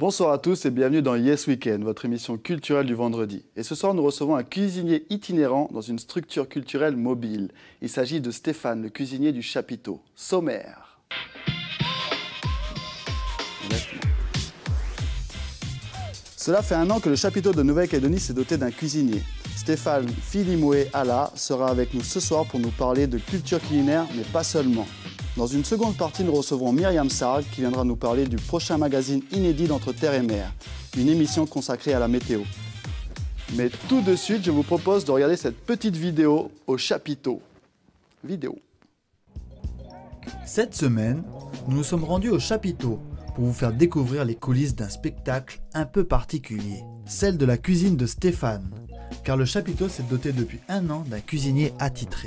Bonsoir à tous et bienvenue dans Yes Weekend, votre émission culturelle du vendredi. Et ce soir, nous recevons un cuisinier itinérant dans une structure culturelle mobile. Il s'agit de Stéphane, le cuisinier du chapiteau. Sommaire. Cela fait 1 an que le chapiteau de Nouvelle-Calédonie s'est doté d'un cuisinier. Stéphane Filimoué Ala sera avec nous ce soir pour nous parler de culture culinaire, mais pas seulement. Dans une seconde partie, nous recevrons Myriam Sarg qui viendra nous parler du prochain magazine inédit d'Entre Terre et Mer, une émission consacrée à la météo. Mais tout de suite, je vous propose de regarder cette petite vidéo au chapiteau. Vidéo. Cette semaine, nous nous sommes rendus au chapiteau pour vous faire découvrir les coulisses d'un spectacle un peu particulier, celle de la cuisine de Stéphane, car le chapiteau s'est doté depuis 1 an d'un cuisinier attitré.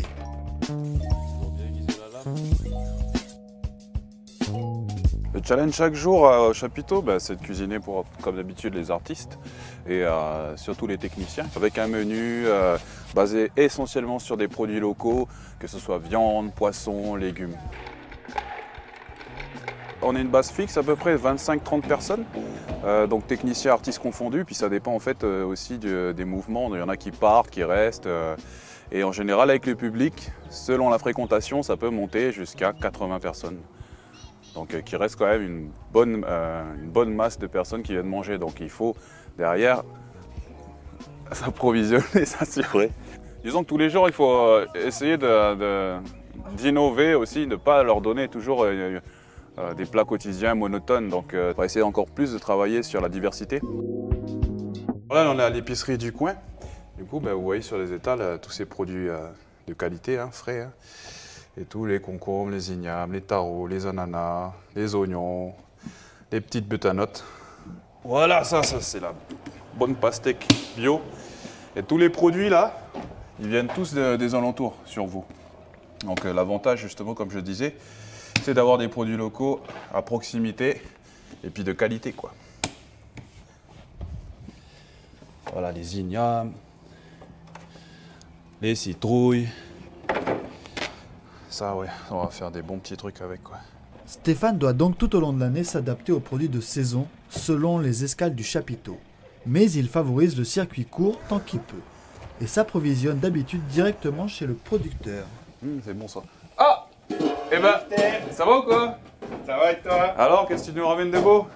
Le challenge chaque jour au chapiteau, c'est de cuisiner pour, comme d'habitude, les artistes et surtout les techniciens, avec un menu basé essentiellement sur des produits locaux, que ce soit viande, poisson, légumes. On est une base fixe, à peu près 25-30 personnes, donc techniciens, artistes confondus, puis ça dépend en fait aussi des mouvements. Il y en a qui partent, qui restent, et en général avec le public, selon la fréquentation, ça peut monter jusqu'à 80 personnes. Donc qui reste quand même une bonne masse de personnes qui viennent manger. Donc il faut derrière s'approvisionner, s'assurer. Disons que tous les jours, il faut essayer d'innover aussi, de ne pas leur donner toujours des plats quotidiens monotones. Donc on va essayer encore plus de travailler sur la diversité. Là, on est à l'épicerie du coin. Du coup, vous voyez sur les étals tous ces produits de qualité, frais. Et tous les concombres, les ignames, les tarots, les ananas, les oignons, les petites butternut. Voilà, ça c'est la bonne pastèque bio. Et tous les produits là, ils viennent tous des alentours sur vous. Donc l'avantage justement, comme je disais, c'est d'avoir des produits locaux à proximité et puis de qualité, quoi. Voilà les ignames, les citrouilles. Ça, ouais, on va faire des bons petits trucs avec, quoi. Stéphane doit donc tout au long de l'année s'adapter aux produits de saison selon les escales du chapiteau. Mais il favorise le circuit court tant qu'il peut et s'approvisionne d'habitude directement chez le producteur. C'est bon ça. Ah, eh ben, ça va ou quoi? Ça va et toi? Alors, qu'est-ce que tu nous ramènes de beau?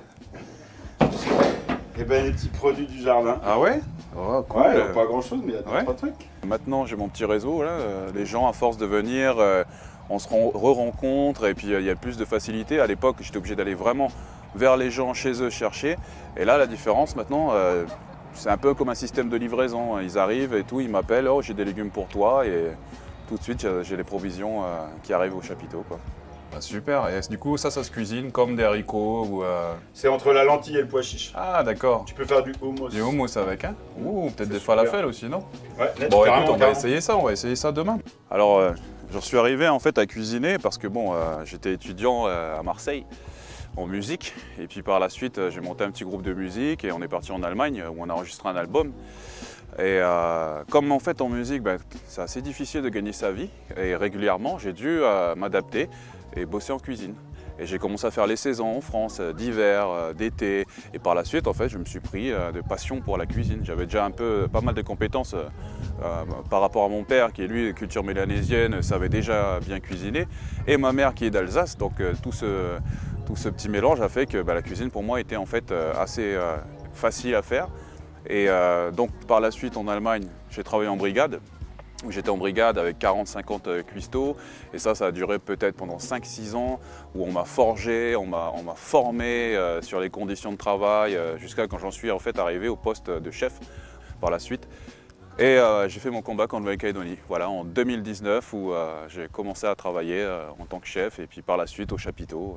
Eh ben, les petits produits du jardin. Ah ouais? Oh, cool. Ouais, pas grand chose, mais il y a 2-3 trucs. Maintenant, j'ai mon petit réseau, là. Les gens, à force de venir, on se re-rencontre et puis il y a plus de facilité. À l'époque, j'étais obligé d'aller vraiment vers les gens, chez eux, chercher. Et là, la différence maintenant, c'est un peu comme un système de livraison. Ils arrivent et tout, ils m'appellent, oh, j'ai des légumes pour toi. Et tout de suite, j'ai les provisions qui arrivent au chapiteau, quoi. Bah, super, et du coup ça se cuisine comme des haricots ou... C'est entre la lentille et le pois chiche. Ah d'accord. Tu peux faire du hummus. Du hummus avec, hein? Ouh, peut-être des falafels aussi, non? Ouais, là, bon carrément, écoute, on va essayer ça demain. Alors, j'en suis arrivé en fait à cuisiner parce que bon, j'étais étudiant à Marseille en musique. Et puis par la suite, j'ai monté un petit groupe de musique et on est parti en Allemagne où on a enregistré un album. Et comme en fait en musique, c'est assez difficile de gagner sa vie et régulièrement, j'ai dû m'adapter et bosser en cuisine. Et j'ai commencé à faire les saisons en France, d'hiver, d'été. Et par la suite, en fait, je me suis pris de passion pour la cuisine. J'avais déjà pas mal de compétences par rapport à mon père, qui est lui, de culture mélanésienne, savait déjà bien cuisiner. Et ma mère, qui est d'Alsace. Donc tout ce petit mélange a fait que la cuisine, pour moi, était en fait assez facile à faire. Et donc par la suite, en Allemagne, j'ai travaillé en brigade. J'étais en brigade avec 40-50 cuistots et ça a duré peut-être pendant 5-6 ans où on m'a forgé, on m'a formé sur les conditions de travail jusqu'à quand j'en suis en fait arrivé au poste de chef par la suite. Et j'ai fait mon comeback en Nouvelle-Calédonie, voilà, en 2019 où j'ai commencé à travailler en tant que chef et puis par la suite au chapiteau.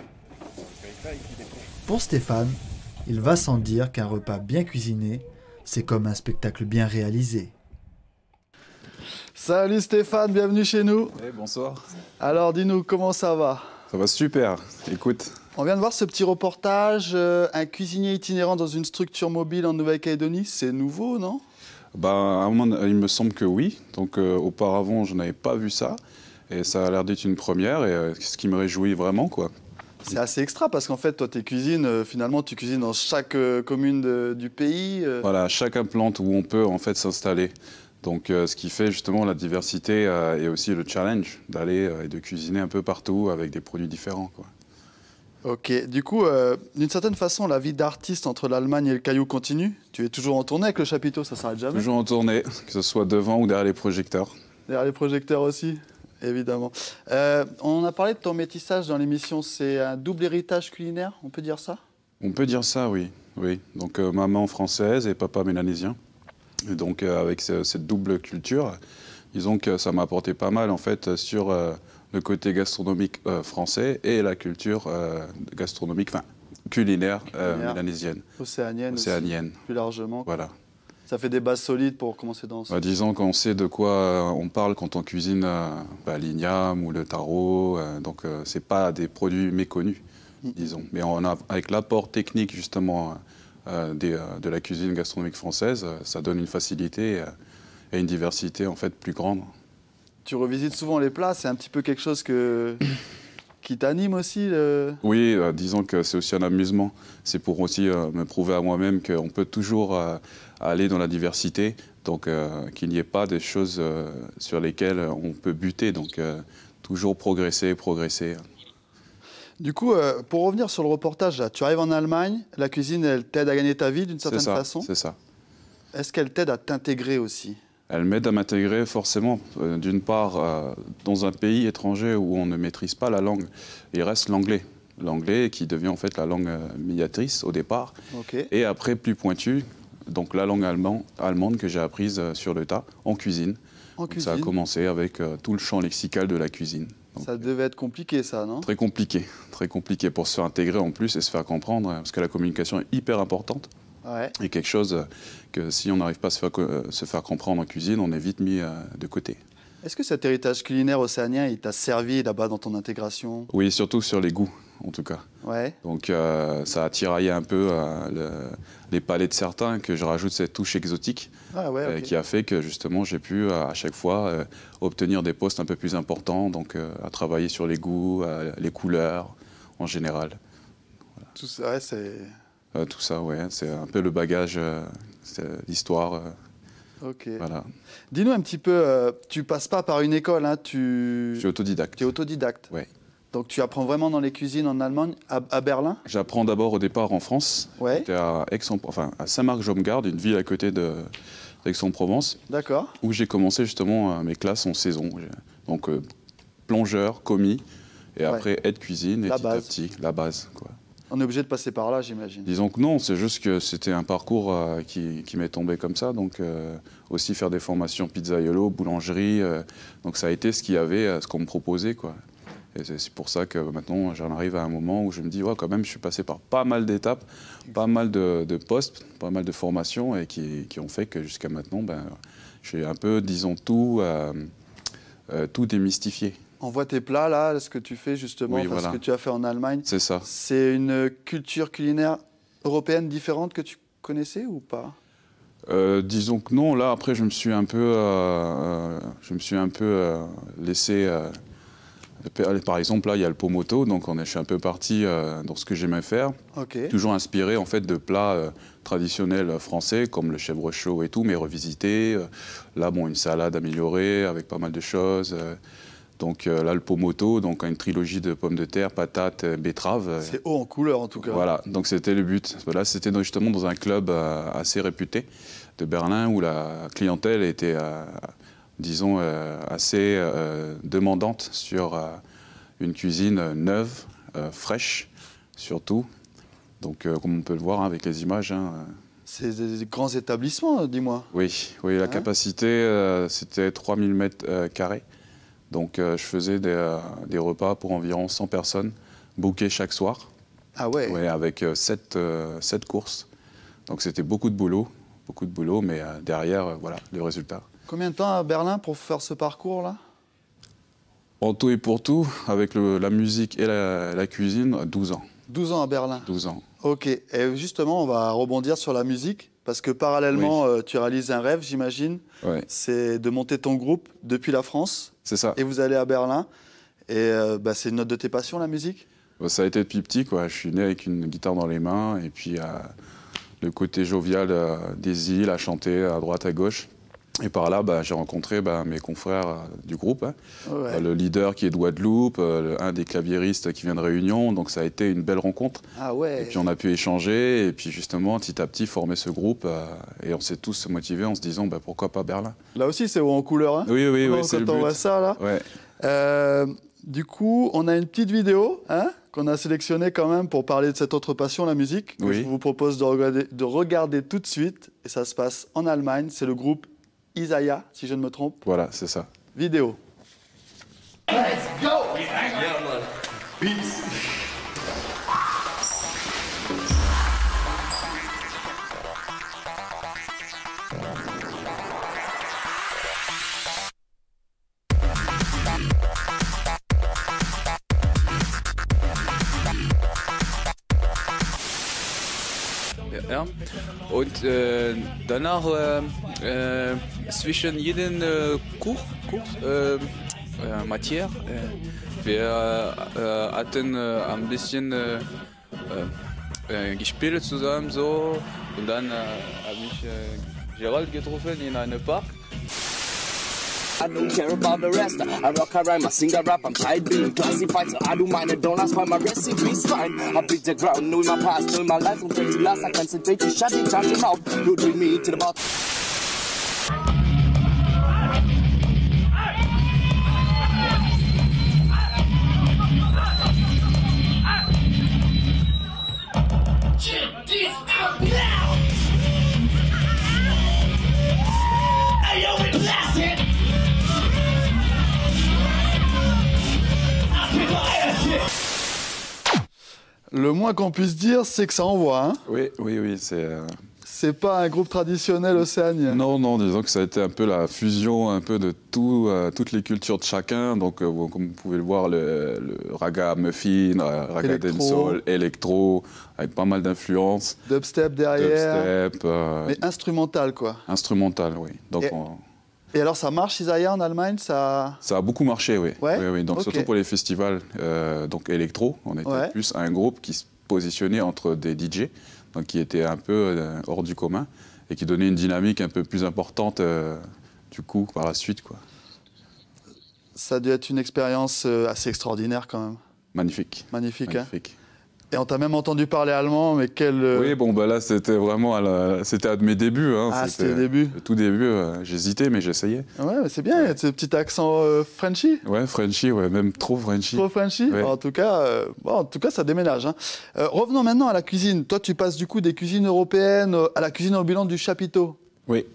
Pour Stéphane, il va sans dire qu'un repas bien cuisiné, c'est comme un spectacle bien réalisé. Salut Stéphane, bienvenue chez nous. Hey, bonsoir. Alors dis-nous, comment ça va? Ça va super, écoute. On vient de voir ce petit reportage, un cuisinier itinérant dans une structure mobile en Nouvelle-Calédonie, c'est nouveau, non? À un moment, il me semble que oui. Donc auparavant, je n'avais pas vu ça. Et ça a l'air d'être une première, et ce qui me réjouit vraiment, quoi. C'est assez extra parce qu'en fait, toi, tes cuisines, finalement, tu cuisines dans chaque commune du pays. Voilà, chacun plante où on peut en fait s'installer. Donc ce qui fait justement la diversité et aussi le challenge d'aller et de cuisiner un peu partout avec des produits différents, quoi. Ok, du coup, d'une certaine façon, la vie d'artiste entre l'Allemagne et le Caillou continue. Tu es toujours en tournée avec le chapiteau, ça s'arrête jamais. Toujours en tournée, que ce soit devant ou derrière les projecteurs. Derrière les projecteurs aussi, évidemment. On a parlé de ton métissage dans l'émission, c'est un double héritage culinaire, on peut dire ça? On peut dire ça, oui. Oui. Donc maman française et papa mélanésien. Et donc avec cette double culture, disons que ça m'a apporté pas mal en fait sur le côté gastronomique français et la culture gastronomique, enfin culinaire mélanésienne. Océanienne. Océanienne. Aussi, plus largement. Voilà. Ça fait des bases solides pour commencer dans ce... Disons qu'on sait de quoi on parle quand on cuisine l'igname ou le taro, donc c'est pas des produits méconnus, disons. Mais avec l'apport technique justement de la cuisine gastronomique française, ça donne une facilité et une diversité en fait plus grande. Tu revisites souvent les plats, c'est un petit peu quelque chose qui t'anime aussi Oui, disons que c'est aussi un amusement. C'est pour aussi me prouver à moi-même qu'on peut toujours aller dans la diversité, donc qu'il n'y ait pas des choses sur lesquelles on peut buter, donc toujours progresser. Du coup, pour revenir sur le reportage, là, tu arrives en Allemagne, la cuisine, elle t'aide à gagner ta vie d'une certaine façon. C'est ça. Est-ce qu'elle t'aide à t'intégrer aussi? Elle m'aide à m'intégrer forcément, d'une part, dans un pays étranger où on ne maîtrise pas la langue. Il reste l'anglais. L'anglais qui devient en fait la langue médiatrice au départ. Okay. Et après, plus pointu, donc la langue allemande que j'ai apprise sur le tas, en cuisine. Ça a commencé avec tout le champ lexical de la cuisine. Donc, ça devait être compliqué, ça, non? Très compliqué pour se faire intégrer en plus et se faire comprendre, parce que la communication est hyper importante. Ouais. Et quelque chose que si on n'arrive pas à se faire comprendre en cuisine, on est vite mis de côté. Est-ce que cet héritage culinaire océanien, il t'a servi là-bas dans ton intégration? Oui, surtout sur les goûts, en tout cas. Ouais. Donc ça a tiraillé un peu les palais de certains, que je rajoute cette touche exotique, qui a fait que justement j'ai pu à chaque fois obtenir des postes un peu plus importants, donc à travailler sur les goûts, les couleurs en général. Voilà. Tout ça, ouais, c'est... tout ça, ouais, c'est un peu le bagage, l'histoire. Ok. Voilà. Dis-nous un petit peu, tu passes pas par une école, hein, Je suis autodidacte. Tu es autodidacte. Oui. Donc tu apprends vraiment dans les cuisines en Allemagne, à Berlin? J'apprends d'abord au départ en France. Ouais. J'étais à Saint-Marc-Jaume-Garde, une ville à côté d'Aix-en-Provence. D'accord. Où j'ai commencé justement mes classes en saison. Donc plongeur, commis, et après aide-cuisine, et petit à petit, la base, quoi. On est obligé de passer par là, j'imagine. Disons que non, c'est juste que c'était un parcours qui m'est tombé comme ça. Donc aussi faire des formations pizzaiolo, boulangerie. Donc ça a été ce qu'il y avait, ce qu'on me proposait, quoi. Et c'est pour ça que maintenant j'en arrive à un moment où je me dis, ouais, quand même, je suis passé par pas mal d'étapes, pas mal de postes, pas mal de formations, et qui ont fait que jusqu'à maintenant, j'ai un peu, disons, tout démystifié. On voit tes plats, là, ce que tu fais justement, oui, voilà. Ce que tu as fait en Allemagne. C'est ça. C'est une culture culinaire européenne différente que tu connaissais ou pas? Disons que non. Là, après, je me suis un peu laissé... par exemple, là, il y a le pomoto, donc je suis un peu parti dans ce que j'aimais faire. Okay. Toujours inspiré, en fait, de plats traditionnels français, comme le chèvre chaud et tout, mais revisité. Là, bon, une salade améliorée avec pas mal de choses. Donc là, le pomoto, donc une trilogie de pommes de terre, patates, betteraves. C'est haut en couleur, en tout cas. Voilà, donc c'était le but. Là, c'était justement dans un club assez réputé de Berlin, où la clientèle était, disons, assez demandante sur une cuisine neuve, fraîche, surtout. Donc, comme on peut le voir avec les images. C'est des grands établissements, dis-moi. Oui, la capacité, c'était 3000 mètres carrés. Donc je faisais des repas pour environ 100 personnes, bookés chaque soir. Ah ouais? Ouais, avec 7 courses. Donc c'était beaucoup de boulot, mais derrière, voilà, le résultat. Combien de temps à Berlin pour faire ce parcours-là? En tout et pour tout, avec la musique et la cuisine, 12 ans. 12 ans à Berlin? 12 ans. Ok, et justement, on va rebondir sur la musique, parce que parallèlement, tu réalises un rêve, j'imagine. Ouais. C'est de monter ton groupe depuis la France. C'est ça. Et vous allez à Berlin. Et c'est une autre de tes passions, la musique? Ça a été depuis petit, quoi. Je suis né avec une guitare dans les mains et puis le côté jovial des îles, à chanter à droite, à gauche. Et par là, j'ai rencontré mes confrères du groupe, hein. Ouais. Le leader qui est de Guadeloupe, un des claviéristes qui vient de Réunion, donc ça a été une belle rencontre. Ah ouais. Et puis on a pu échanger, et puis justement, petit à petit, former ce groupe, et on s'est tous motivés en se disant, pourquoi pas Berlin? Là aussi, c'est haut en couleur, hein? Oui, oui, oui, c'est le Quand on voit but. ça, là. Ouais. Du coup, on a une petite vidéo, hein, qu'on a sélectionnée quand même pour parler de cette autre passion, la musique, que Oui. je vous propose de regarder tout de suite. Et ça se passe en Allemagne. C'est le groupe Isaiah, si je ne me trompe. Voilà, c'est ça. Vidéo. Ja. Und danach zwischen jedem Kurs Matière, wir hatten ein bisschen gespielt zusammen so und dann habe ich Gerald getroffen in einem Park. I don't care about the rest. I rock, I rhyme, I sing, I rap. I'm tired being classified, so I do mine and don't ask why my recipe's fine. I beat the ground, knowing my past, knowing my life. From first to last, I concentrate to shut it, charge him out. You bring me to the bottom. Le moins qu'on puisse dire, c'est que ça envoie, hein. Oui, oui, oui, c'est... C'est pas un groupe traditionnel océanien. Non, non, disons que ça a été un peu la fusion un peu de toutes les cultures de chacun. Donc, comme vous pouvez le voir, le raga muffin, raga dancehall, électro, avec pas mal d'influences. Dubstep derrière. Dubstep. Mais instrumental, quoi. Instrumental, oui. Donc, Et alors, ça marche, Isaiah, en Allemagne, ça... Ça a beaucoup marché, oui. Ouais, oui, oui. Donc, surtout pour les festivals donc électro, on était plus un groupe qui se positionnait entre des DJ, donc qui était un peu hors du commun et qui donnait une dynamique un peu plus importante du coup par la suite, quoi. Ça a dû être une expérience assez extraordinaire quand même. Magnifique. Magnifique, Magnifique. Hein. Et on t'a même entendu parler allemand, mais quel... Oui, bon, là, c'était vraiment c'était à mes débuts. Hein. Ah, c'était le début. Le tout début, j'hésitais, mais j'essayais. Ouais, mais c'est bien, il y a ce petit accent Frenchy. Ouais, Frenchy, ouais, même trop Frenchy. Trop Frenchy. Ouais. En tout cas, ça déménage. Hein. Revenons maintenant à la cuisine. Toi, tu passes du coup des cuisines européennes à la cuisine ambulante du chapiteau. Oui.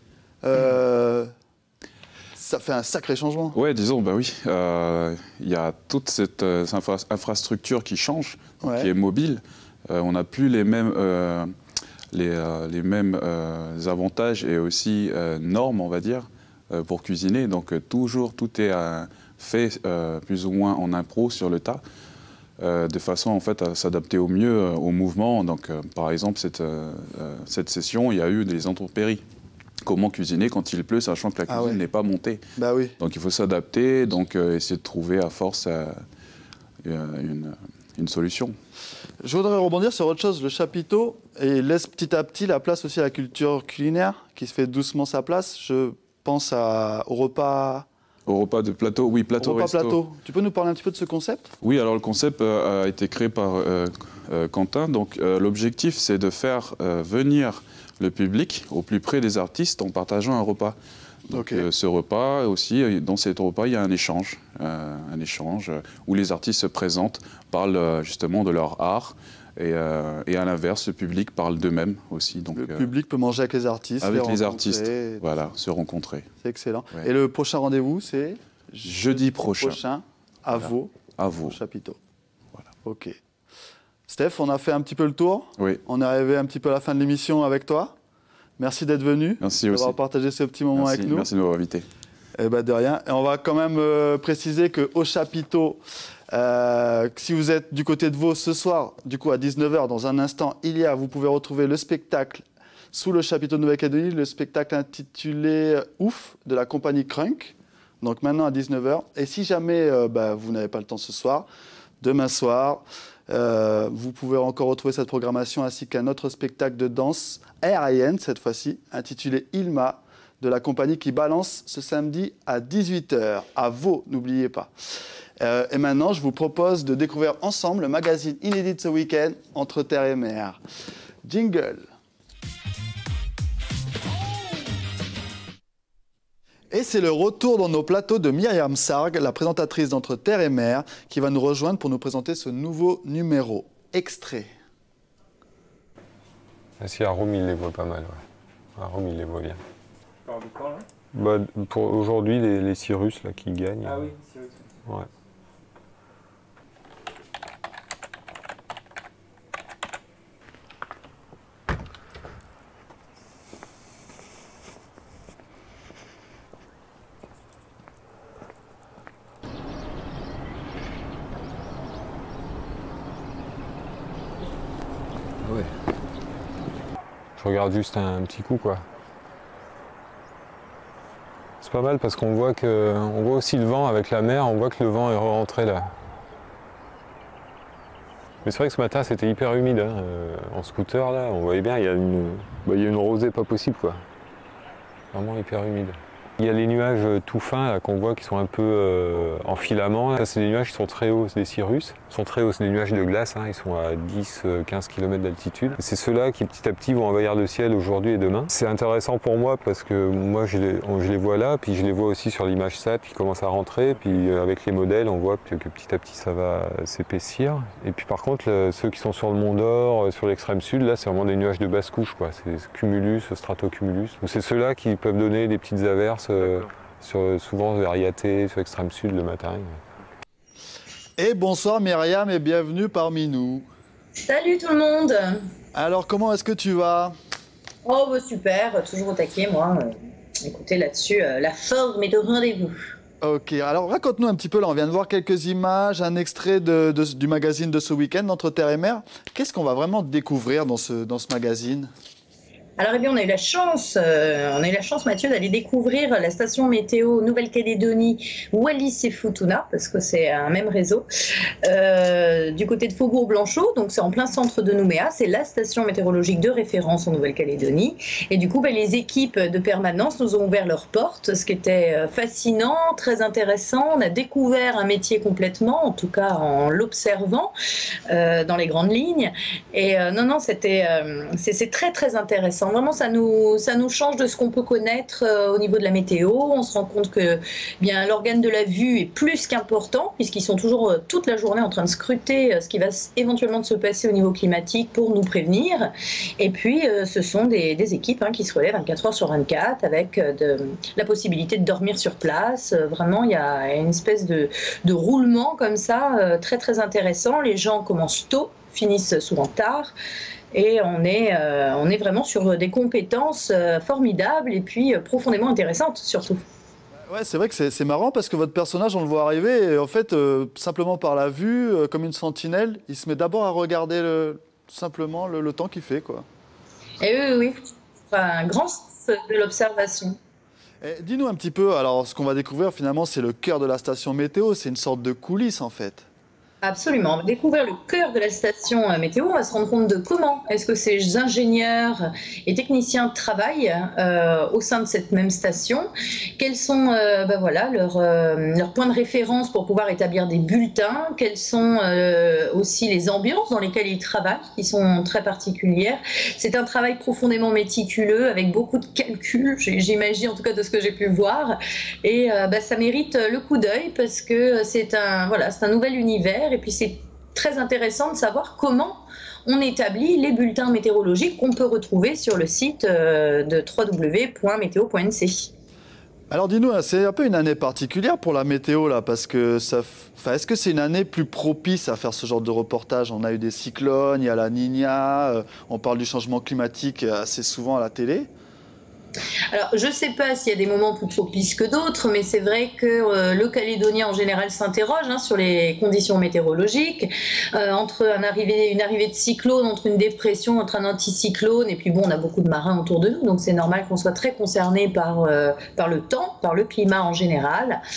Ça fait un sacré changement. Ouais, disons, oui. Il y a toute cette infrastructure qui change, qui est mobile. On n'a plus les mêmes, les mêmes avantages et aussi normes, on va dire, pour cuisiner. Donc, toujours, tout est fait plus ou moins en impro sur le tas, de façon, en fait, à s'adapter au mieux au mouvement. Donc, par exemple, cette session, il y a eu des intempéries. Comment cuisiner quand il pleut, sachant que la cuisine n'est pas montée. Bah oui. Donc il faut s'adapter, donc essayer de trouver à force une solution. Je voudrais rebondir sur autre chose. Le chapiteau et laisse petit à petit la place aussi à la culture culinaire, qui se fait doucement sa place. Je pense au repas... Au repas de plateau, oui, plateau-resto. Tu peux nous parler un petit peu de ce concept? Oui, alors le concept a été créé par Quentin. Donc l'objectif, c'est de faire venir le public au plus près des artistes en partageant un repas. Donc ce repas aussi, dans cet repas, il y a un échange où les artistes se présentent, parlent justement de leur art, et à l'inverse, le public parle d'eux-mêmes aussi. Donc, le public peut manger avec les artistes, avec les artistes, voilà, se rencontrer. C'est excellent. Ouais. Et le prochain rendez-vous, c'est jeudi prochain à Vaud, au chapiteau. Voilà. Ok. Steph, on a fait un petit peu le tour. Oui. On est arrivé un petit peu à la fin de l'émission avec toi. Merci d'être venu. Merci aussi. D'avoir partagé ce petit moment avec nous. Merci de m'avoir invité. Eh ben de rien. Et on va quand même préciser qu'au chapiteau, si vous êtes du côté de Vaud ce soir, du coup à 19h, dans un instant, vous pouvez retrouver le spectacle sous le chapiteau de Nouvelle-Calédonie, le spectacle intitulé Ouf de la compagnie Crunk. Donc maintenant à 19h. Et si jamais vous n'avez pas le temps ce soir, demain soir, Vous pouvez encore retrouver cette programmation ainsi qu'un autre spectacle de danse aérienne, cette fois-ci, intitulé Ilma, de la compagnie qui balance ce samedi à 18 h, à Vaud, n'oubliez pas. Et maintenant, je vous propose de découvrir ensemble le magazine inédit de ce week-end, Entre Terre et Mer. Jingle. Et c'est le retour dans nos plateaux de Myriam Sarg, la présentatrice d'Entre Terre et Mer, qui va nous rejoindre pour nous présenter ce nouveau numéro. Extrait. Ah, si, à Rome, il les voit pas mal. Ouais. À Rome, il les voit bien. Tu parles de quoi, là? Bah, pour aujourd'hui, les Cyrus là, qui gagnent. Ah oui, Cyrus. Ouais. Ouais. Je regarde juste un petit coup, quoi. C'est pas mal parce qu'on voit aussi le vent avec la mer, on voit que le vent est rentré là. Mais c'est vrai que ce matin c'était hyper humide, hein. En scooter là, on voyait bien, il y a une rosée pas possible, quoi. Vraiment hyper humide. Il y a les nuages tout fins qu'on voit qui sont un peu en filament. Ça, c'est des nuages qui sont très hauts, c'est des cirrus. Ils sont très hauts, c'est des nuages de glace, hein. Ils sont à 10-15 km d'altitude. C'est ceux-là qui petit à petit vont envahir le ciel aujourd'hui et demain. C'est intéressant pour moi parce que moi je les vois là, puis je les vois aussi sur l'image SAT qui commence à rentrer. Puis avec les modèles, on voit que petit à petit ça va s'épaissir. Et puis par contre, ceux qui sont sur le Mont d'Or, sur l'extrême sud, là c'est vraiment des nuages de basse couche, quoi. C'est cumulus, stratocumulus. C'est ceux-là qui peuvent donner des petites averses. Souvent vers Yaté, sur l'extrême sud le matin. Et bonsoir Myriam et bienvenue parmi nous. Salut tout le monde. Alors comment est-ce que tu vas? Oh bah super, toujours au taquet moi. Écoutez là-dessus, la forme est au rendez-vous. Ok, alors raconte-nous un petit peu, là on vient de voir quelques images, un extrait du magazine de ce week-end, Entre Terre et Mer. Qu'est-ce qu'on va vraiment découvrir dans ce magazine? Alors, eh bien, on a eu la chance, Mathieu, d'aller découvrir la station météo Nouvelle-Calédonie, Wallis et Futuna, parce que c'est un même réseau, du côté de Faubourg-Blanchot, donc c'est en plein centre de Nouméa, c'est la station météorologique de référence en Nouvelle-Calédonie. Et du coup, les équipes de permanence nous ont ouvert leurs portes, ce qui était fascinant, très intéressant. On a découvert un métier complètement, en tout cas en l'observant, dans les grandes lignes. Et non, c'est très très intéressant. Vraiment, ça nous change de ce qu'on peut connaître au niveau de la météo. On se rend compte que bien l'organe de la vue est plus qu'important, puisqu'ils sont toujours toute la journée en train de scruter ce qui va éventuellement se passer au niveau climatique pour nous prévenir. Et puis, ce sont des équipes qui se relèvent 24 heures sur 24 avec la possibilité de dormir sur place. Vraiment, il y a une espèce de roulement comme ça, très très intéressant. Les gens commencent tôt, finissent souvent tard. Et on est vraiment sur des compétences formidables et puis profondément intéressantes surtout. Ouais, c'est vrai que c'est marrant parce que votre personnage, on le voit arriver et en fait, simplement par la vue, comme une sentinelle, il se met d'abord à regarder simplement le temps qu'il fait, quoi. Et oui, un grand sens de l'observation. Dis-nous un petit peu, alors ce qu'on va découvrir finalement, c'est le cœur de la station météo, c'est une sorte de coulisse en fait. Absolument. On va découvrir le cœur de la station météo. On va se rendre compte de comment est-ce que ces ingénieurs et techniciens travaillent au sein de cette même station. Quels sont leurs points de référence pour pouvoir établir des bulletins. Quelles sont aussi les ambiances dans lesquelles ils travaillent, qui sont très particulières. C'est un travail profondément méticuleux avec beaucoup de calculs, j'imagine en tout cas de ce que j'ai pu voir. Et ça mérite le coup d'œil parce que c'est un nouvel univers. Et puis c'est très intéressant de savoir comment on établit les bulletins météorologiques qu'on peut retrouver sur le site de www.meteo.nc. Alors dis-nous, c'est un peu une année particulière pour la météo là, parce que est-ce que c'est une année plus propice à faire ce genre de reportage? On a eu des cyclones, il y a la Niña, on parle du changement climatique assez souvent à la télé. Alors, je ne sais pas s'il y a des moments plus propices que d'autres, mais c'est vrai que le Calédonien en général s'interroge sur les conditions météorologiques, entre une arrivée de cyclone, entre une dépression, entre un anticyclone, et puis bon, on a beaucoup de marins autour de nous, donc c'est normal qu'on soit très concerné par le temps, par le climat en général.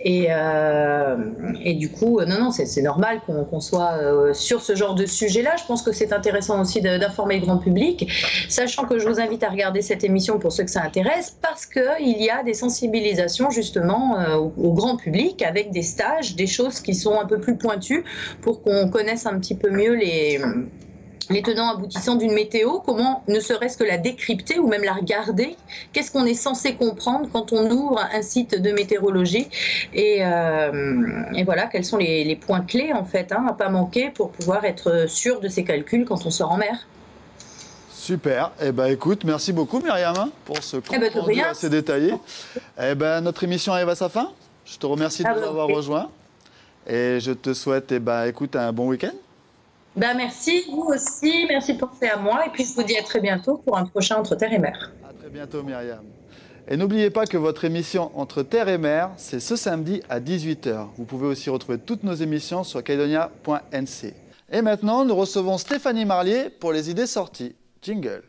Et du coup, non, c'est normal qu'on soit sur ce genre de sujet-là. Je pense que c'est intéressant aussi d'informer le grand public, sachant que je vous invite à regarder cette émission pour ceux que ça intéresse, parce qu'il y a des sensibilisations justement au grand public avec des stages, des choses qui sont un peu plus pointues pour qu'on connaisse un petit peu mieux les tenants aboutissants d'une météo, comment ne serait-ce que la décrypter ou même la regarder, qu'est-ce qu'on est censé comprendre quand on ouvre un site de météorologie et voilà, quels sont les points clés en fait, à pas manquer pour pouvoir être sûr de ses calculs quand on sort en mer. Super. Eh ben, écoute, merci beaucoup Myriam pour ce compte rendu assez détaillé. Eh ben, notre émission arrive à sa fin. Je te remercie de nous avoir rejoints et je te souhaite écoute, un bon week-end. Merci, vous aussi, merci de penser à moi et puis je vous dis à très bientôt pour un prochain Entre Terre et Mer. À très bientôt Myriam. Et n'oubliez pas que votre émission Entre Terre et Mer, c'est ce samedi à 18 h. Vous pouvez aussi retrouver toutes nos émissions sur caledonia.nc. Et maintenant, nous recevons Stéphanie Marlier pour les idées sorties. Jingle.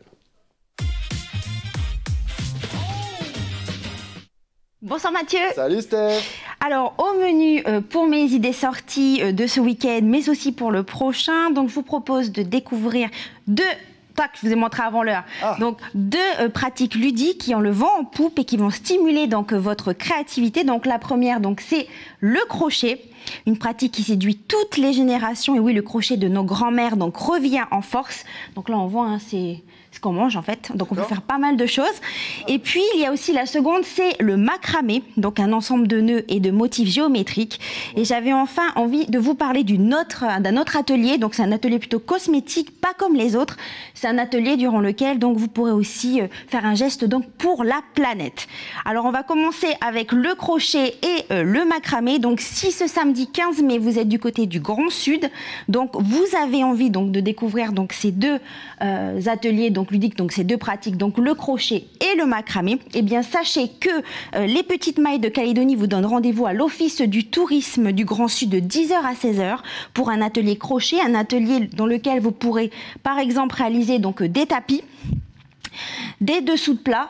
Bonsoir Mathieu. Salut Steph. Alors au menu pour mes idées sorties de ce week-end, mais aussi pour le prochain, donc je vous propose de découvrir je vous ai montré avant l'heure. Donc deux pratiques ludiques qui ont le vent en poupe et qui vont stimuler donc votre créativité. Donc la première, donc c'est le crochet, une pratique qui séduit toutes les générations. Et oui, le crochet de nos grands-mères donc revient en force. Donc là on voit, c'est ce qu'on mange en fait. Donc on peut faire pas mal de choses. Et puis il y a aussi la seconde, c'est le macramé, donc un ensemble de nœuds et de motifs géométriques. Et j'avais enfin envie de vous parler d'un autre atelier. Donc c'est un atelier plutôt cosmétique, pas comme les autres. C'est un atelier durant lequel donc vous pourrez aussi faire un geste donc pour la planète. Alors on va commencer avec le crochet et le macramé. Donc si ce samedi 15 mai vous êtes du côté du Grand Sud, donc vous avez envie donc de découvrir donc ces deux ateliers donc ludiques, donc ces deux pratiques, donc le crochet et le macramé, eh bien sachez que les Petites Mailles de Calédonie vous donnent rendez-vous à l'Office du tourisme du Grand Sud de 10 h à 16 h pour un atelier crochet, un atelier dans lequel vous pourrez par exemple réaliser donc des tapis, des dessous de plat,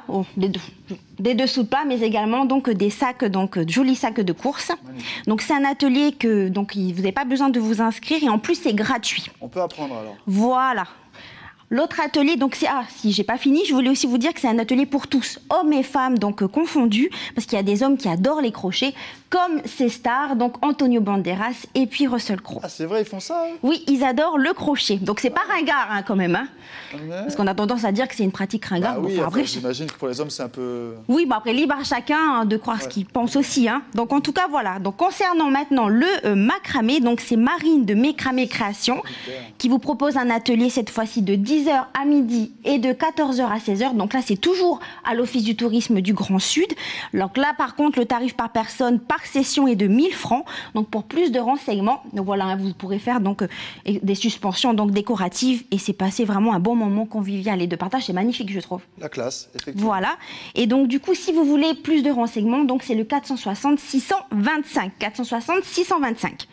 mais également donc des sacs, donc jolis sacs de course. Donc c'est un atelier que donc vous n'avez pas besoin de vous inscrire et en plus c'est gratuit. On peut apprendre alors. Voilà. L'autre atelier, donc c'est... si j'ai pas fini, je voulais aussi vous dire que c'est un atelier pour tous, hommes et femmes donc confondus, parce qu'il y a des hommes qui adorent les crochets, comme ces stars, donc Antonio Banderas et puis Russell Crowe. Ah c'est vrai, ils font ça Oui, ils adorent le crochet. Donc c'est pas ringard quand même, parce qu'on a tendance à dire que c'est une pratique ringard. Oui, après, j'imagine que pour les hommes c'est un peu... Oui, après libre à chacun de croire ce qu'il pense aussi. Donc en tout cas voilà. Donc concernant maintenant le macramé, donc c'est Marine de Mécramé Création qui vous propose un atelier cette fois-ci de 10 h à midi et de 14 h à 16 h. Donc là, c'est toujours à l'Office du tourisme du Grand Sud. Donc là, par contre, le tarif par personne, par session est de 1000 francs. Donc pour plus de renseignements, donc voilà, vous pourrez faire donc des suspensions donc décoratives et c'est passé vraiment un bon moment convivial et de partage. C'est magnifique, je trouve. La classe, effectivement. Voilà. Et donc du coup, si vous voulez plus de renseignements, donc c'est le 460 625. 460 625.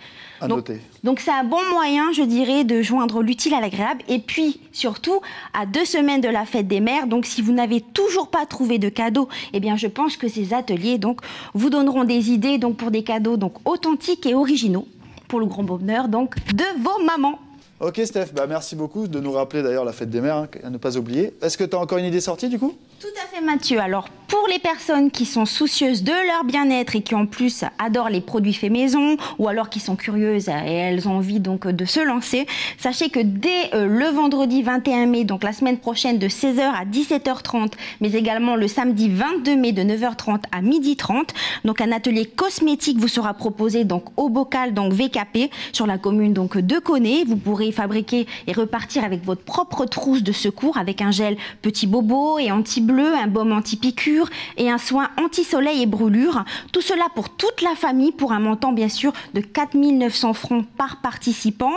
Donc c'est un bon moyen, je dirais, de joindre l'utile à l'agréable. Et puis, surtout, à 2 semaines de la fête des mères, donc si vous n'avez toujours pas trouvé de cadeau, eh bien je pense que ces ateliers donc, vous donneront des idées donc, pour des cadeaux donc, authentiques et originaux, pour le grand bonheur donc, de vos mamans. Ok Steph, merci beaucoup de nous rappeler d'ailleurs la fête des mères, à ne pas oublier. Est-ce que tu as encore une idée sortie du coup ? Tout à fait Mathieu. Alors pour les personnes qui sont soucieuses de leur bien-être et qui en plus adorent les produits faits maison ou alors qui sont curieuses et elles ont envie donc de se lancer, sachez que dès le vendredi 21 mai, donc la semaine prochaine de 16 h à 17 h 30, mais également le samedi 22 mai de 9 h 30 à 12 h 30, donc un atelier cosmétique vous sera proposé donc au bocal donc VKP sur la commune donc de Coné. Vous pourrez fabriquer et repartir avec votre propre trousse de secours avec un gel petit bobo et anti-bleu, un baume anti-piqûre et un soin anti-soleil et brûlure. Tout cela pour toute la famille pour un montant bien sûr de 4 900 francs par participant.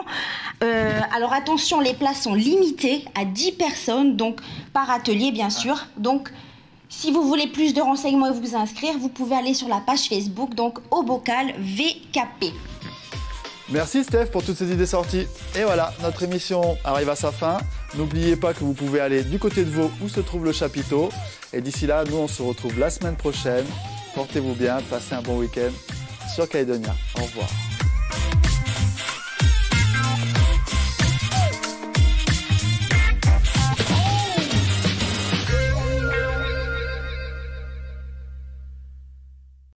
Alors attention, les places sont limitées à 10 personnes donc par atelier bien sûr. Donc si vous voulez plus de renseignements et vous inscrire, vous pouvez aller sur la page Facebook donc au bocal VKP. Merci Steph pour toutes ces idées sorties. Et voilà, notre émission arrive à sa fin. N'oubliez pas que vous pouvez aller du côté de Vaud où se trouve le chapiteau. Et d'ici là, nous on se retrouve la semaine prochaine. Portez-vous bien, passez un bon week-end. sur Calédonia. Au revoir.